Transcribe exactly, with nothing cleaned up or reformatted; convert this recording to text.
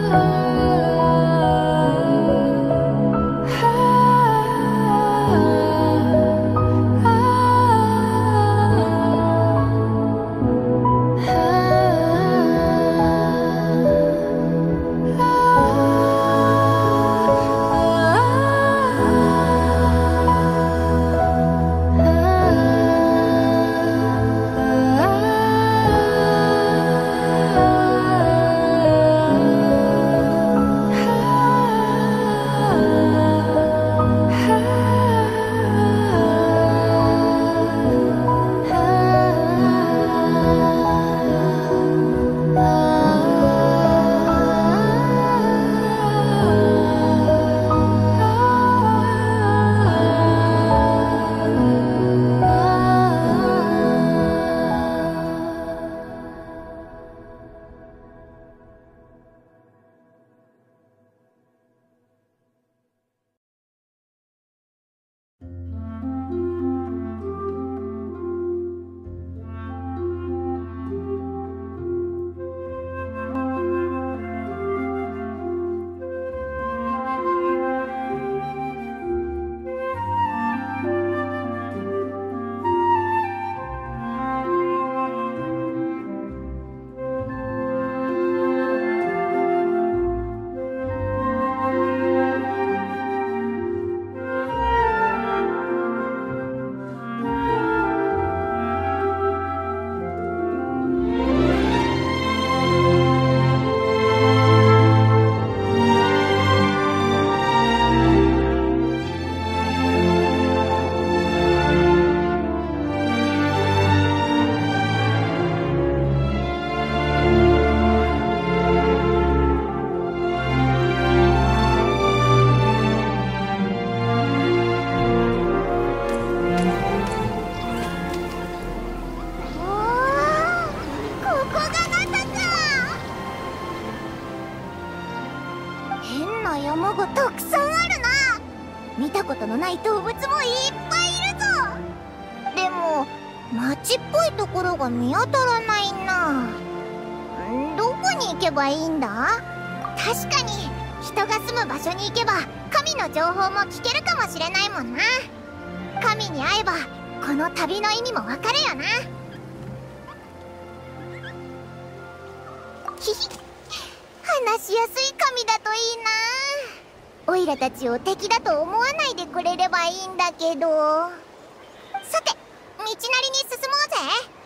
山がたくさんあるな。見たことのない動物もいっぱいいるぞ。でも町っぽいところが見当たらないな。どこに行けばいいんだ？確かに人が住む場所に行けば神の情報も聞けるかもしれないもんな。神に会えばこの旅の意味もわかるよな。ひひ、話しやすい神だといいな。オイラたちを敵だと思わないでくれればいいんだけど。さて、道なりに進もうぜ。